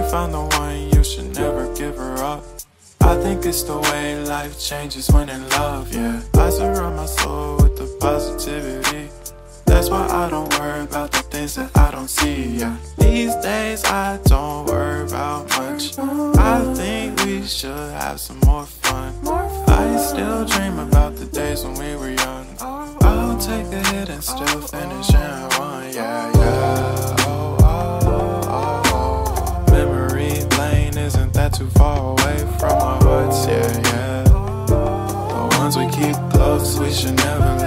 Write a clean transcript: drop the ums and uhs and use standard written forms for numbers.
found the one, you should never give her up. I think it's the way life changes when in love, yeah. I surround my soul with the positivity. That's why I don't worry about the things that I don't see, yeah. These days I don't worry about much. I think we should have some more fun. I still dream about the days when we were young. I'll take a hit and still finish in one, yeah, yeah. Oh, oh, oh, oh. Memory lane isn't that too far away from our hearts, yeah, yeah. The ones we keep close, we should never leave.